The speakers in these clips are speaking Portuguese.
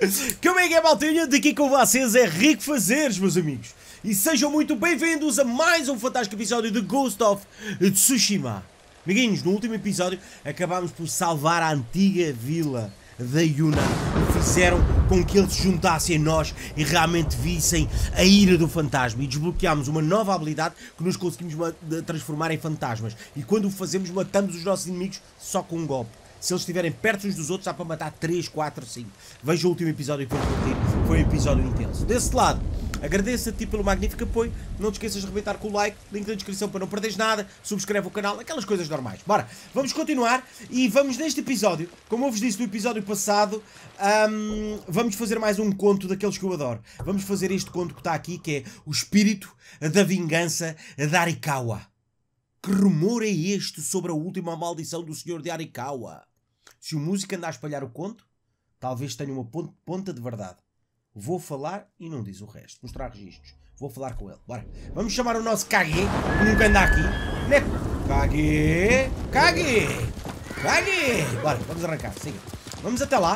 Como é que é, maltinha? Daqui com vocês é Rico Fazeres, meus amigos. E sejam muito bem-vindos a mais um fantástico episódio de Ghost of Tsushima. Amiguinhos, no último episódio acabámos por salvar a antiga vila da Yuna. Fizeram com que eles se juntassem a nós e realmente vissem a ira do fantasma. E desbloqueámos uma nova habilidade que nos conseguimos transformar em fantasmas. E quando o fazemos, matamos os nossos inimigos só com um golpe. Se eles estiverem perto uns dos outros, dá para matar 3, 4, 5. Veja o último episódio que eu curti. Foi um episódio intenso. Desse lado, agradeço a ti pelo magnífico apoio. Não te esqueças de arrebentar com o like. Link na descrição para não perderes nada. Subscreve o canal. Aquelas coisas normais. Bora, vamos continuar. E vamos neste episódio, como eu vos disse no episódio passado, vamos fazer mais um conto daqueles que eu adoro. Vamos fazer este conto que está aqui, que é o espírito da vingança de Arikawa. Que rumor é este sobre a última maldição do senhor de Arikawa? Se o músico anda a espalhar o conto, talvez tenha uma ponta de verdade. Vou falar e não diz o resto. Mostrar registros. Vou falar com ele. Bora. Vamos chamar o nosso Kage, que nunca anda aqui. Né? Kage! Kage! Kage! Bora, vamos arrancar. Siga. Vamos até lá.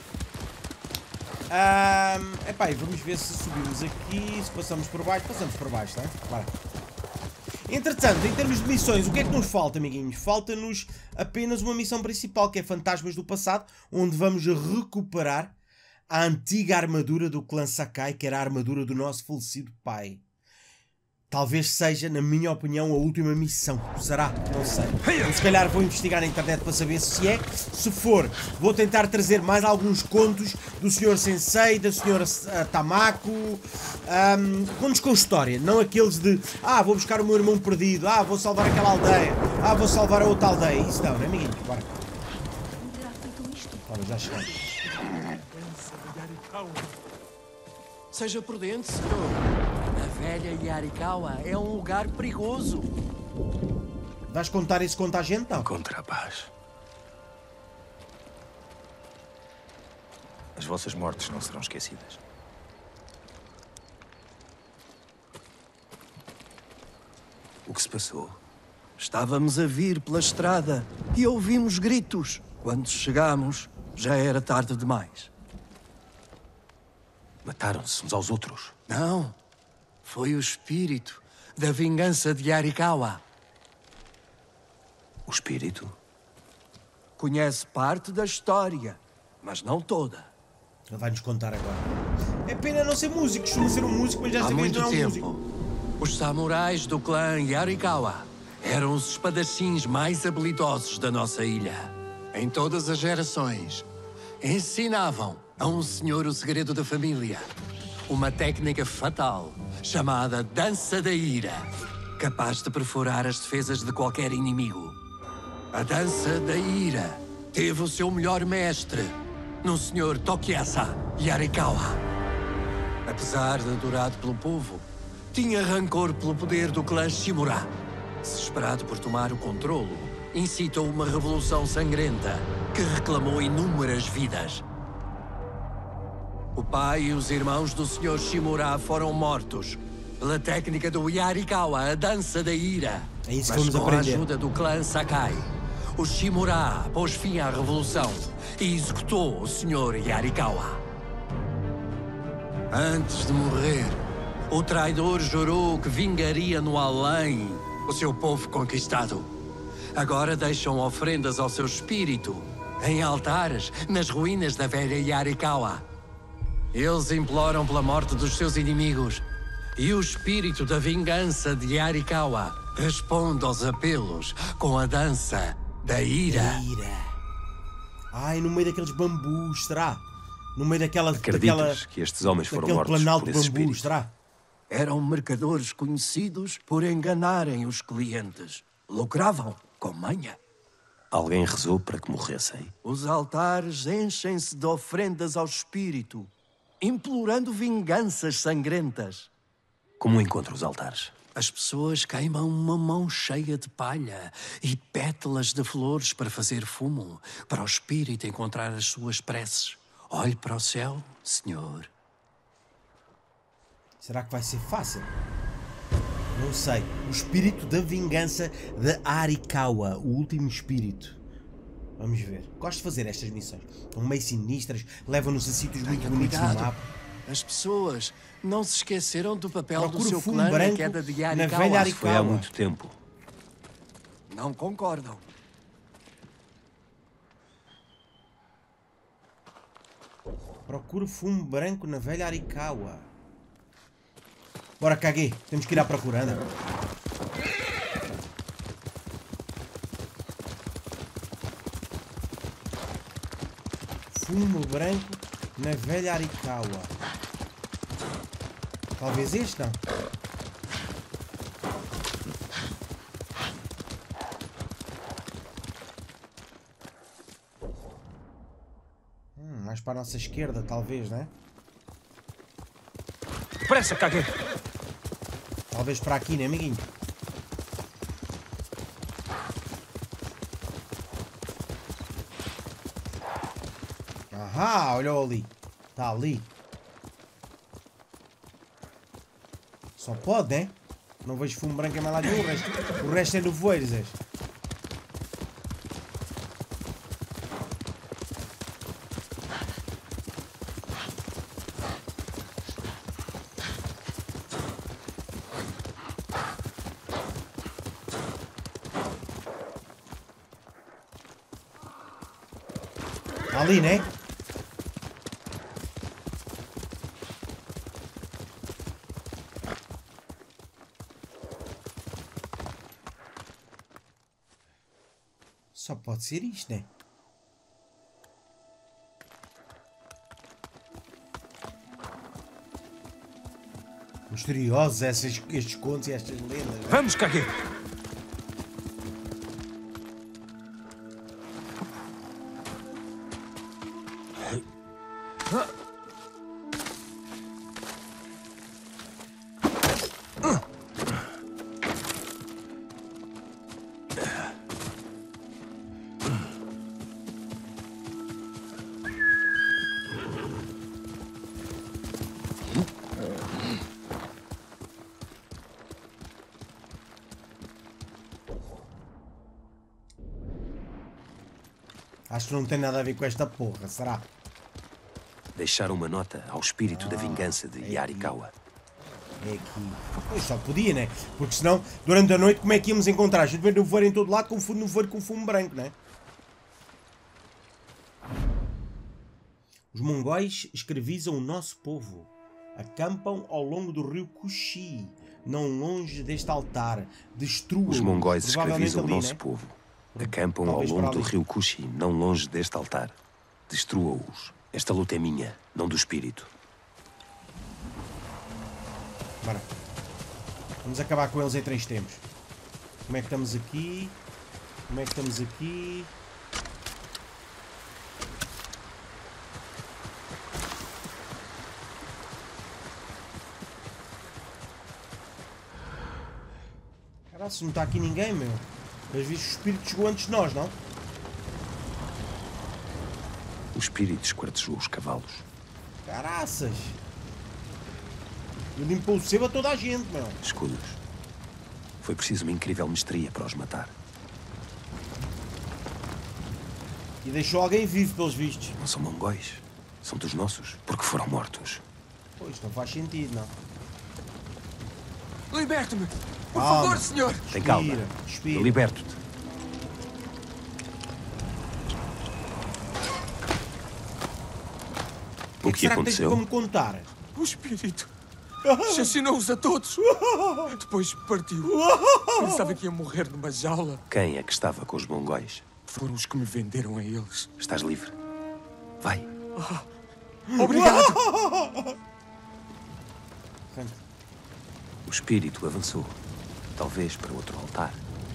Epá, vamos ver se subimos aqui, se passamos por baixo. Passamos por baixo, tá? Bora. Entretanto, em termos de missões, o que é que nos falta, amiguinhos? Falta-nos apenas uma missão principal, que é Fantasmas do Passado, onde vamos recuperar a antiga armadura do clã Sakai, que era a armadura do nosso falecido pai. Talvez seja, na minha opinião, a última missão. Será? Não sei. Ou se calhar vou investigar na internet para saber se é. Se for, vou tentar trazer mais alguns contos do Sr. Sensei, da Sra. Tamako. Contos com história. Não aqueles de, vou buscar o meu irmão perdido. Vou salvar aquela aldeia. Vou salvar a outra aldeia. Isso não, né, amiguinhos? Bora. Ora, já chegamos. Seja prudente, senhor. A velha Yarikawa é um lugar perigoso. Vais contar esse conto à gente, não? Contra a paz. As vossas mortes não serão esquecidas. O que se passou? Estávamos a vir pela estrada e ouvimos gritos. Quando chegámos, já era tarde demais. Mataram-se uns aos outros? Não. Foi o espírito da vingança de Yarikawa. O espírito? Conhece parte da história, mas não toda. Ele vai-nos contar agora. É pena não ser músico. Costuma ser um músico, mas desta vez não é um músico. Os samurais do clã Yarikawa eram os espadachins mais habilidosos da nossa ilha. Em todas as gerações, ensinavam a um senhor o segredo da família. Uma técnica fatal, chamada Dança da Ira, capaz de perfurar as defesas de qualquer inimigo. A Dança da Ira teve o seu melhor mestre no senhor Tokiasa Yarikawa. Apesar de adorado pelo povo, tinha rancor pelo poder do clã Shimura. Desesperado por tomar o controlo, incitou uma revolução sangrenta que reclamou inúmeras vidas. O pai e os irmãos do Sr. Shimura foram mortos pela técnica do Yarikawa, a Dança da Ira. É isso que Mas vamos com aprender. a ajuda do clã Sakai, o Shimura pôs fim à revolução e executou o Sr. Yarikawa. Antes de morrer, o traidor jurou que vingaria no além o seu povo conquistado. Agora deixam ofrendas ao seu espírito em altares nas ruínas da velha Yarikawa. Eles imploram pela morte dos seus inimigos e o espírito da vingança de Yarikawa responde aos apelos com a dança da ira. No meio daqueles bambus, será? No meio Acreditas que estes homens foram daquele mortos planalto por de esse bambus, espírito? será? Eram mercadores conhecidos por enganarem os clientes. Lucravam com manha. Alguém rezou para que morressem? Os altares enchem-se de ofrendas ao espírito, implorando vinganças sangrentas. Como encontro os altares? As pessoas queimam uma mão cheia de palha e pétalas de flores para fazer fumo, para o espírito encontrar as suas preces. Olhe para o céu, senhor. Será que vai ser fácil? Não sei. O espírito da vingança de Arikawa, o último espírito. Vamos ver. Gosto de fazer estas missões. São meio sinistras, levam-nos a sítios muito bonitos no mapa. As pessoas não se esqueceram do papel do Procura seu fumo clã na branco queda de na Yarikawa. velha Isso foi há muito tempo. Não concordam. Procura fumo branco na velha Arikawa. Bora, caguei. Temos que ir à procura, anda. Fumo branco na velha Arikawa. Talvez este, não? Mais para a nossa esquerda, talvez, né? Pressa, caguei! Talvez para aqui, né, amiguinho? Ahá, olha ali. Está ali. Só pode, né? Não vejo fumo branco em mais lado nenhum. O resto é nevoeiros, este. Ali, né? Só pode ser isto, né? Misteriosos estes contos e estas lendas. Né? Vamos, caguei! Acho que não tem nada a ver com esta porra, será? Deixar uma nota ao espírito da vingança de Yarikawa. É aqui. Pois só podia, né? Porque senão, durante a noite, como é que íamos encontrar? A gente vê nevoeiro em todo lado, confunde nevoeiro com fumo branco, né? Os mongóis escravizam o nosso povo. Acampam ao longo do rio Kushi, não longe deste altar. Destruam. Os mongóis escravizam o ali, nosso né? povo. Acampam ao Talvez longo para do ali. rio Kushi, não longe deste altar. Destrua-os. Esta luta é minha, não do espírito. Bora. Vamos acabar com eles em 3 tempos. Como é que estamos aqui? Como é que estamos aqui? Caralho, se não está aqui ninguém, meu. Mas viste, o espírito chegou antes de nós, não? O espírito esquartejou os cavalos. Caraças! E limpou o sebo a toda a gente, meu. Escudos. Foi preciso uma incrível mestria para os matar. E deixou alguém vivo, pelos vistos. Não são mongóis. São dos nossos, porque foram mortos. Pois, não faz sentido, não. Liberte-me! Por Calma. favor, senhor! Tem calma. Respira. Eu liberto-te. O que será que tens aconteceu? como contar? O espírito assassinou-os a todos. Depois partiu. Pensava que ia morrer numa jaula. Quem é que estava com os mongóis? Foram os que me venderam a eles. Estás livre. Vai. Obrigado! O espírito avançou. Talvez para outro altar.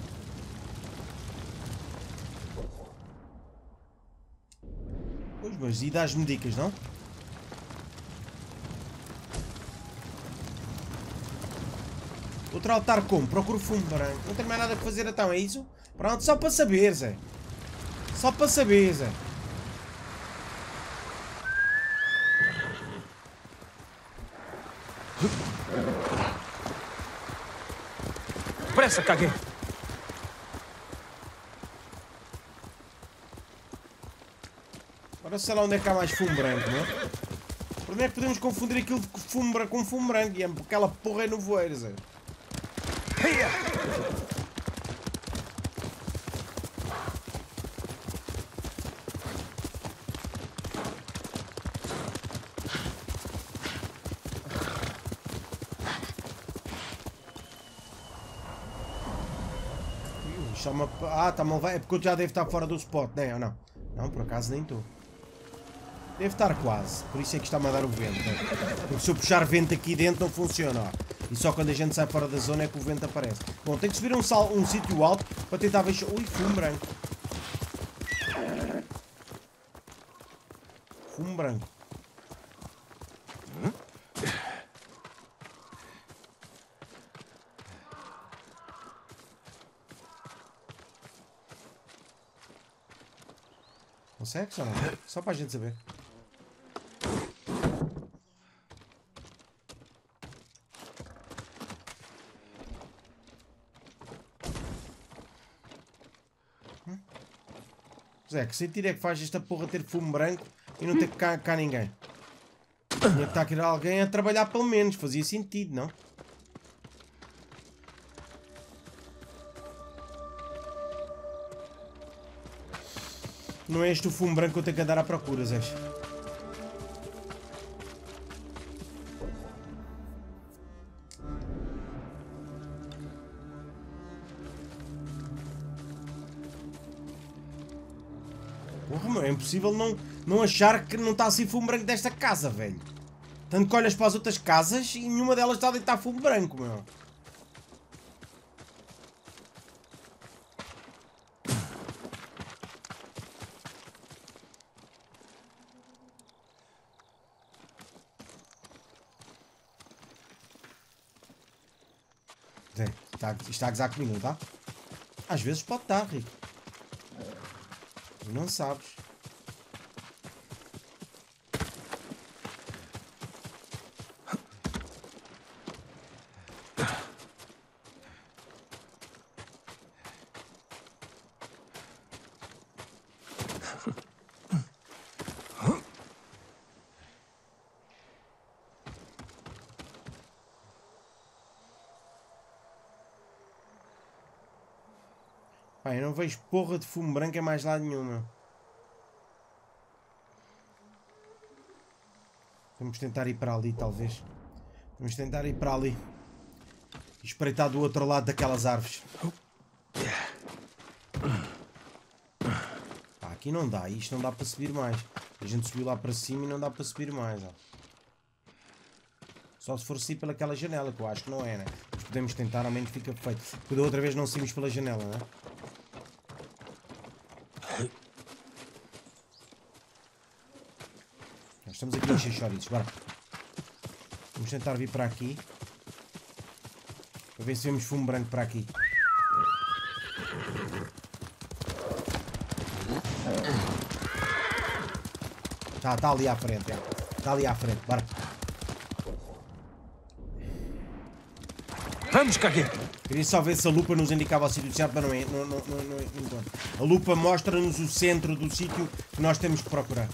Pois, mas e dás-me dicas, não? Outro altar como? Procuro fumo branco. Não tem mais nada a fazer então, é isso? Pronto, só para saber, Zé. Só para saber, Zé. Pressa, caguei! Agora sei lá onde é que há mais fumo branco, não é? Por onde é que podemos confundir aquilo com fumo branco? E aquela porra é no voeiro, Zé. Está-me a levar. É porque eu já devo estar fora do spot, não é? Ou não? Não, por acaso nem estou. Deve estar quase. Por isso é que está-me a dar o vento. Né? Porque se eu puxar vento aqui dentro não funciona. Ó. E só quando a gente sai fora da zona é que o vento aparece. Bom, tem que subir um sítio alto para tentar ver... Ui, fumo branco. Fumo branco. Consegue ou não? Só para a gente saber. Zé, que sentido é que faz esta porra ter fumo branco e não ter cá ninguém? Tinha que estar aqui alguém a trabalhar pelo menos. Fazia sentido, não? Não é este o fumo branco que eu tenho que andar à procura, Zé. Porra, meu, é impossível não achar que não está assim fumo branco desta casa, velho. Tanto que olhas para as outras casas e nenhuma delas está a deitar fumo branco, meu. Isto está a gozar comigo, não está? Às vezes pode estar, Rico. Não sabes. Pá, eu não vejo porra de fumo branco em mais lado nenhum, meu. Vamos tentar ir para ali, talvez. Vamos tentar ir para ali. E espreitar do outro lado daquelas árvores. Pá, aqui não dá. Isto não dá para subir mais. A gente subiu lá para cima e não dá para subir mais, ó. Só se for sair pelaquela janela, que eu acho que não é, né? Mas podemos tentar, ao menos fica feito. Porque da outra vez não saímos pela janela, né? Estamos aqui a encher chouriços, bora. Vamos tentar vir para aqui. Para ver se vemos fumo branco para aqui. Está ali à frente, é. Está ali à frente, bora. Vamos, Kage! Queria só ver se a lupa nos indicava o sítio certo, mas não é. Não. A lupa mostra-nos o centro do sítio que nós temos que procurar.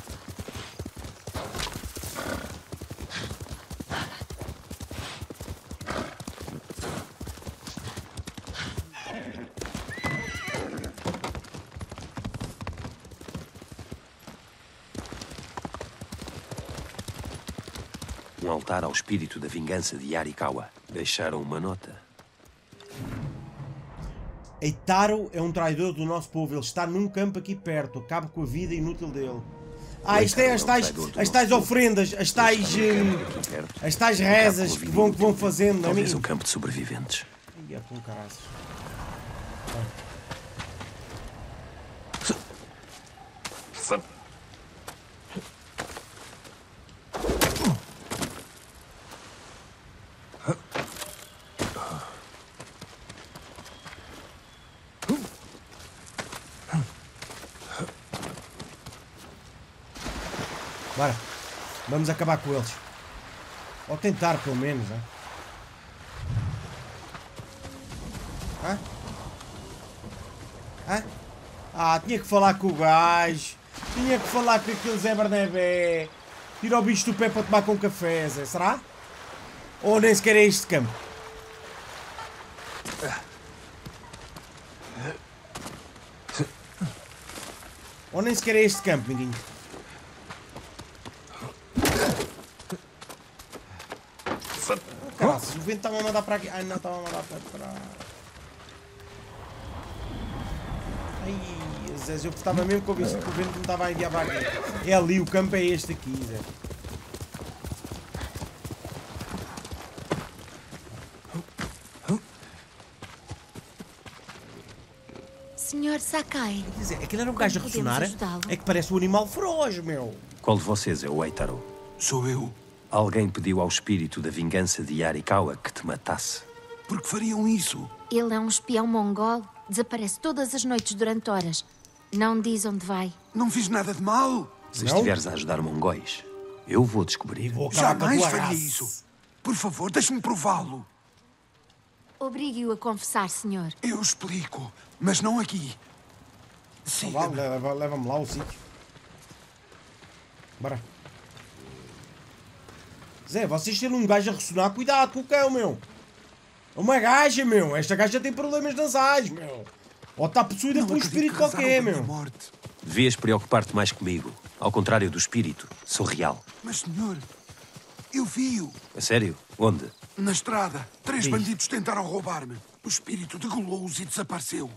Um altar ao espírito da vingança de Yarikawa. Deixaram uma nota. Eitaro é um traidor do nosso povo. Ele está num campo aqui perto. Acabe com a vida inútil dele. Ah, isto é as tais ofrendas, as tais rezas que vão fazendo. Talvez um campo de sobreviventes. Ia com caraças. Bora, vamos acabar com eles. Ou tentar, pelo menos, né? Hã? Ah, tinha que falar com o gajo. Tinha que falar com aquele Zé Barnabé. Tira o bicho do pé para tomar com um café, Zé. Será? Ou nem sequer é este campo? Ou nem sequer é este campo, amiguinho. Caraças, o vento estava a mandar para aqui. Ai, não, estava a mandar para trás. Ai, Zé, eu estava mesmo com o vento me estava a enviar para aqui. É ali, o campo é este aqui, Zé. Senhor Sakai. Quer dizer, aquele era um gajo a ressonar. É que parece um animal feroz, meu. Qual de vocês é o Eitaro? Sou eu. Alguém pediu ao espírito da vingança de Yarikawa que te matasse. Por que fariam isso? Ele é um espião mongol. Desaparece todas as noites durante horas. Não diz onde vai. Não fiz nada de mal. Se estiveres a ajudar mongóis, eu vou descobrir. Vou acabar com a Jamais tua faria raça. isso. Por favor, deixe-me prová-lo. Obrigue-o a confessar, senhor. Eu explico, mas não aqui. Então vá, Siga-me. leva-me lá ao sítio. Bora. Zé, vocês têm um gajo a ressonar, cuidado com o cão, meu. Uma gaja, meu. Esta gaja tem problemas nasais, meu. Ou está possuída por um espírito qualquer, meu. Morte. Devias preocupar-te mais comigo. Ao contrário do espírito, sou real. Mas, senhor, eu vi-o. A sério? Onde? Na estrada, 3 Diz. bandidos tentaram roubar-me. O espírito degolou-os e desapareceu.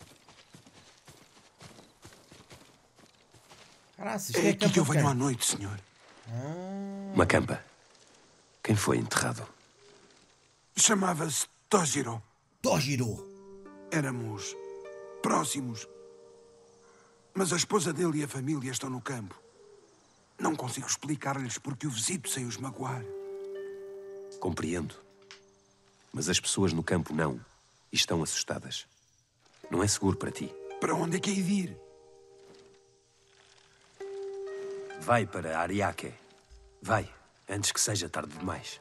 Caraças, É quem aqui que eu venho à quem? noite, senhor. Uma campa. Quem foi enterrado? Chamava-se Tojiro. Tojiro. Éramos próximos. Mas a esposa dele e a família estão no campo. Não consigo explicar-lhes porque o visito sem os magoar. Compreendo. Mas as pessoas no campo não. E estão assustadas. Não é seguro para ti. Para onde é que hei de ir? Vai para Ariake. Vai, antes que seja tarde demais.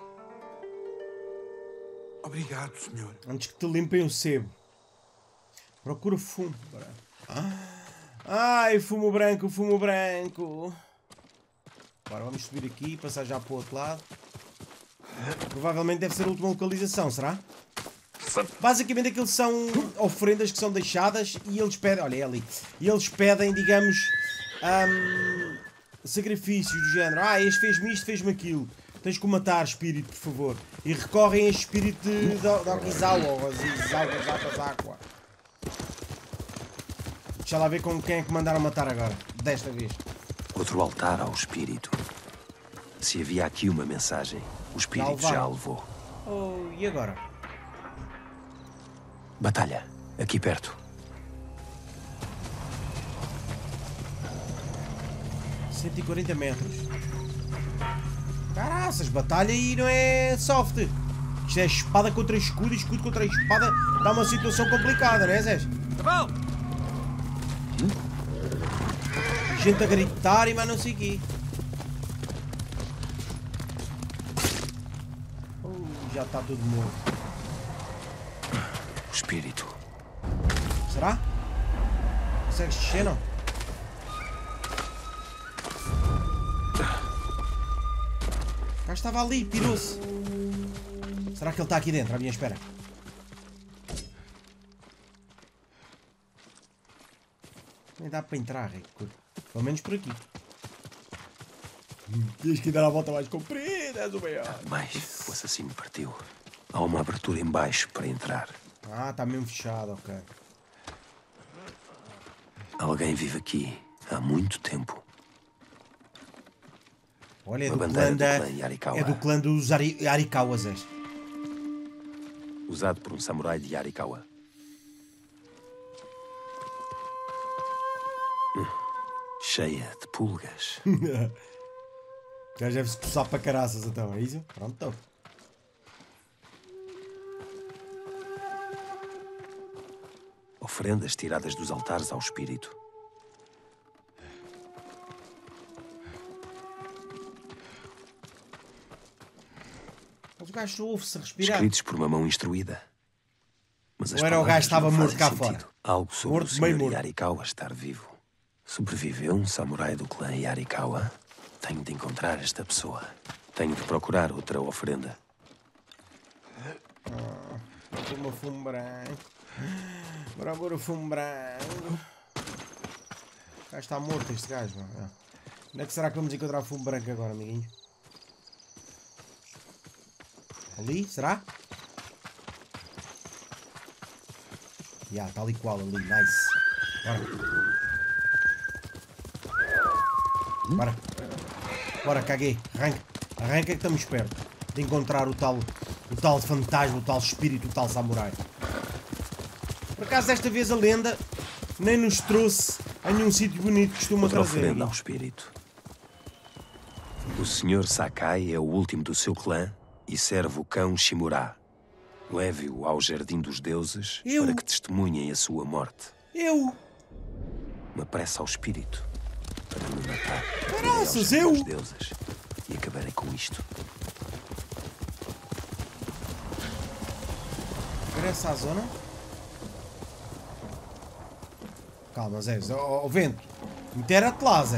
Obrigado, senhor. Antes que te limpem o sebo. Procura fumo. Bora. Ai, fumo branco, fumo branco. Agora vamos subir aqui e passar já para o outro lado. Provavelmente deve ser a última localização, será? Basicamente aqueles são oferendas que são deixadas e eles pedem, olha, é ali. E eles pedem, digamos, sacrifícios do género. Ah, este fez-me isto, fez-me aquilo. Tens que o matar, espírito, por favor. E recorrem a este espírito de Okizawa ou Zawa. Deixa lá ver com quem é que mandaram matar agora. Desta vez. Outro altar ao espírito. Se havia aqui uma mensagem, o espírito já a levou. Oh, e agora? Batalha, aqui perto. 140 metros. Caraças, batalha aí não é soft. Isto é espada contra escudo e escudo contra espada. Dá uma situação complicada, não é, Zé? Gente a gritar e mais não sei o quê. Já está tudo morto. O espírito. Será? Consegues descer, não? O gajo estava ali, pirou-se. Será que ele está aqui dentro, à minha espera? Nem dá para entrar, Rico. Pelo menos por aqui. Tens que dar a volta mais comprida, és o maior. Mas o assassino partiu. Há uma abertura em baixo para entrar. Ah, está mesmo fechado, ok. Alguém vive aqui há muito tempo. Olha, é Uma do bandeira clã do clã Yarikawa. É do clã dos Arikawas. Usado por um samurai de Yarikawa. Cheia de pulgas. O gajo deve-se coçar para caraças, então, é isso? Pronto, então. Oferendas tiradas dos altares ao espírito. Mas o gajo ouve-se respirar. Escritos por uma mão instruída. Mas as Ou era o gajo palavras que estava não morto fazem cá fora? sentido. Algo sobre Morto, o meio senhor morto. Yarikawa estar vivo. Sobreviveu um samurai do clã Yarikawa? Tenho de encontrar esta pessoa. Tenho de procurar outra oferenda. Uma fumo branco. Bora fumo branco. O gajo está morto, este gajo. Onde é que será que vamos encontrar fumo branco agora, amiguinho? Ali, será? Já, está ali qual ali, nice. Bora, caguei. Arranca que estamos perto de encontrar o tal fantasma, o tal espírito, o tal samurai. Por acaso desta vez a lenda nem nos trouxe a nenhum sítio bonito que costuma Outra trazer. oferenda ao espírito. O Sr. Sakai é o último do seu clã e serve o cão Shimura. Leve-o ao Jardim dos Deuses para que testemunhem a sua morte. Uma prece ao espírito para me matar. Caraças, Os deuses. E acabarei com isto. Regressa à zona. Calma, Zé. O vento. Intera-te lá, Zé.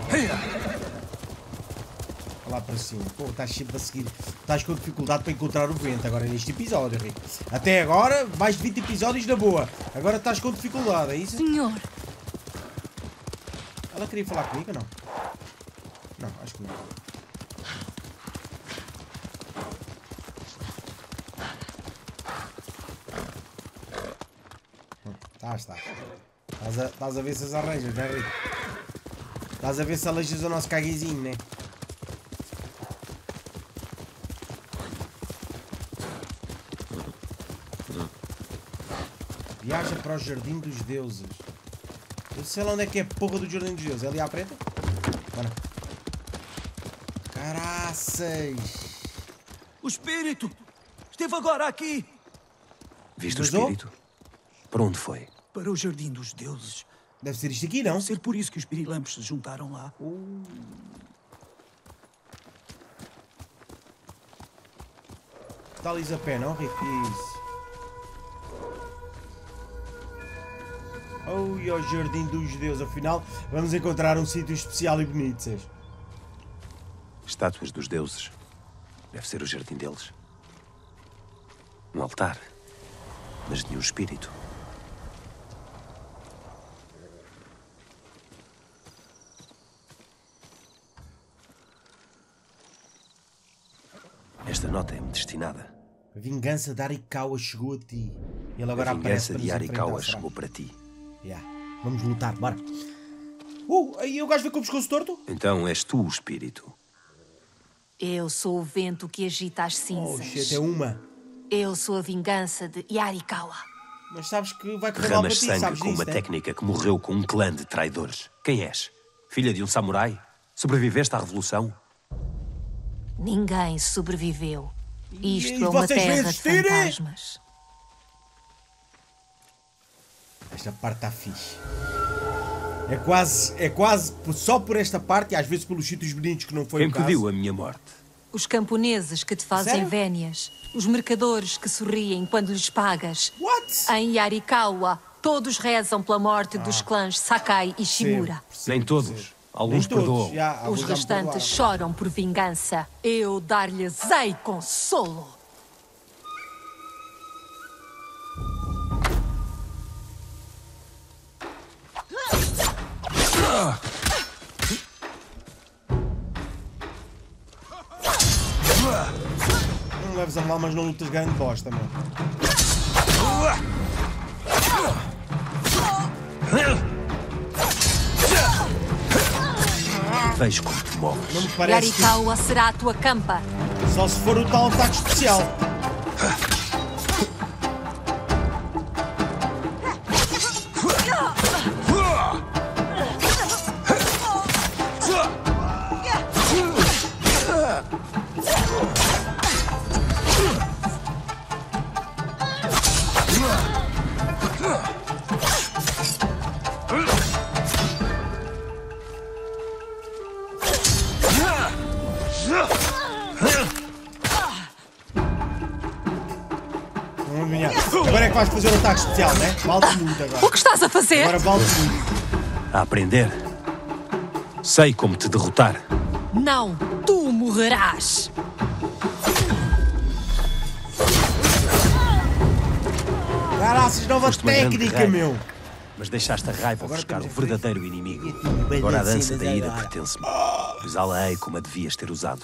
Lá para cima. Pô, estás sempre a seguir. Estás com dificuldade para encontrar o vento agora neste episódio, Rico. Até agora, mais de 20 episódios na boa. Agora estás com dificuldade, é isso? Senhor. Ela queria falar comigo ou não? Não, acho que não. Está. Estás a ver se as arranjas, não é, Rico? Estás a ver se aleijas o nosso caguezinho, né? Viaja para o Jardim dos Deuses. Eu sei lá onde é que é a porra do Jardim dos Deuses. É ali à preta? Bora. Caraças! O espírito! Esteve agora aqui! Viste o espírito? Para onde foi? Para o Jardim dos Deuses. Deve ser isto aqui, não? Deve ser por isso que os pirilampos se juntaram lá. Está ali a pé, não, Rico? Isso. Oh, e ao Jardim dos Deuses. Afinal, vamos encontrar um sítio especial e bonito, Sérgio. Estátuas dos deuses. Deve ser o jardim deles. Um altar. Mas de nenhum espírito. Esta nota é-me destinada. A vingança de Arikawa chegou a ti. Ele agora A aparece vingança para de nos Arikawa enfrentar, chegou para ti. Yeah. Vamos lutar, bora. Aí o gajo veio com o pescoço torto? Então és tu o espírito. Eu sou o vento que agita as Oh, cinzas. shit, é uma. Eu sou a vingança de Yarikawa. Mas sabes que vai correr mal para Derramas ti, sangue sabes com disso, uma né? técnica que morreu com um clã de traidores. Quem és? Filha de um samurai? Sobreviveste à revolução? Ninguém sobreviveu. E Isto é uma vocês terra de resistirem? fantasmas. Esta parte está fixe. É quase só por esta parte e às vezes pelos sítios bonitos que não foi Quem o caso. pediu a minha morte? Os camponeses que te fazem Sério? vénias. Os mercadores que sorriem quando lhes pagas. What? Em Yarikawa, todos rezam pela morte dos clãs Sakai e Shimura. Nem todos. Alguns Nem todos. perdoam. Já, alguns Os já me restantes perdoaram. choram por vingança. Eu dar-lhes-ei consolo. Não leves a mal, mas não lutas grande bosta, meu. Vejo como te moves. Não me parece que... Yarikawa será a tua campa. Só se for o tal ataque especial. Vamos ganhar. Agora é que vais fazer o ataque especial, né? Vale-te muito agora. O que estás a fazer? Agora vale-te muito. A aprender Sei como te derrotar. Não, tu morrerás! Caraças, nova Foste uma grande técnica, guerreira, meu! Mas deixaste a raiva Agora ofuscar o estamos em verdadeiro inimigo. E Agora a dança cenas da ira agora. pertence-me. Usá-la-ei como a devias ter usado.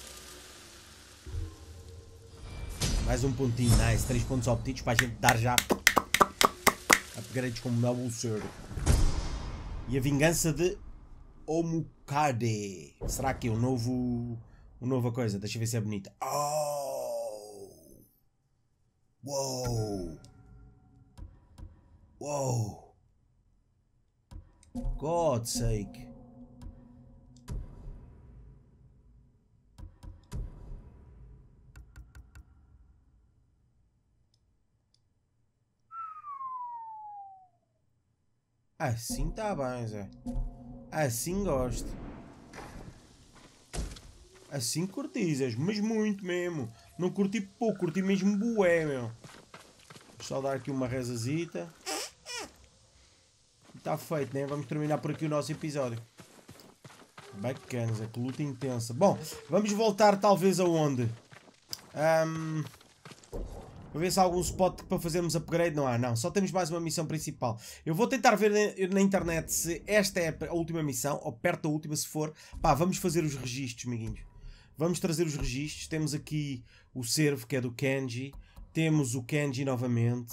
Mais um pontinho, nice. 3 pontos obtidos para a gente dar já upgrades como Noble Sword. E a vingança de Omukade. Será que é uma nova coisa? Deixa eu ver se é bonita. Oh! Uou! Uou! God's sake! Assim tá bem, Zé. Assim gosto. Assim curti, Zé. Mas muito mesmo. Não curti pouco, curti mesmo bué, meu. Só dar aqui uma rezazita. E tá feito, né? Vamos terminar por aqui o nosso episódio. Bacana, Zé. Que luta intensa. Bom, vamos voltar talvez aonde? Para ver se há algum spot para fazermos upgrade. Não há, não. Só temos mais uma missão principal. Eu vou tentar ver na internet se esta é a última missão, ou perto da última, se for. Pá, vamos fazer os registros, amiguinhos. Vamos trazer os registros. Temos aqui o servo, que é do Kenji. Temos o Kenji novamente.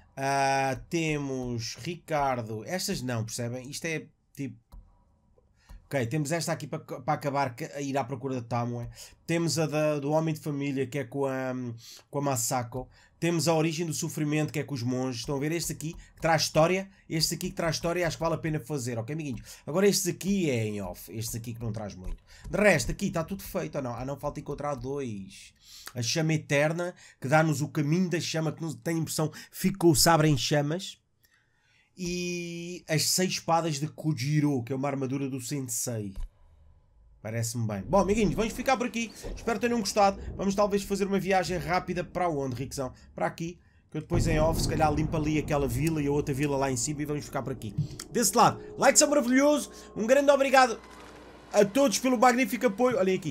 Temos Ricardo. Estas não, percebem? Isto é tipo... Ok, temos esta aqui para acabar a ir à procura da Tamue. Temos a do Homem de Família, que é com a Masako. Temos a Origem do Sofrimento, que é com os monges. Estão a ver? Este aqui que traz história. Este aqui que traz história, acho que vale a pena fazer, ok, amiguinhos? Agora este aqui é em off. Este aqui que não traz muito. De resto, aqui está tudo feito, ou não? Não falta encontrar 2. A Chama Eterna, que dá-nos o caminho da chama, que tem a impressão ficou o sabre em chamas. E as 6 espadas de Kujiro, que é uma armadura do Sensei. Parece-me bem. Bom, amiguinhos, vamos ficar por aqui. Espero que tenham gostado. Vamos talvez fazer uma viagem rápida para onde, Rickzão? Para aqui. Que eu depois em off, se calhar limpo ali aquela vila e a outra vila lá em cima e vamos ficar por aqui. Desse lado, like são maravilhoso. Um grande obrigado a todos pelo magnífico apoio. Olhem aqui.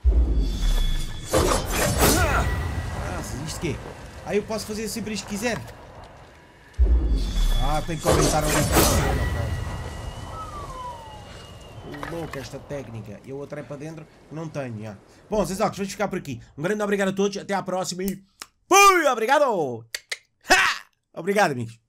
Isto quê? Eu posso fazer sempre isto que quiser. Tem que aumentar a louca esta técnica. Eu outra é para dentro, não tenho. Já. Bom, Zezocos, vamos ficar por aqui. Um grande obrigado a todos, até à próxima e... Fui! Obrigado! Ha! Obrigado, amigos.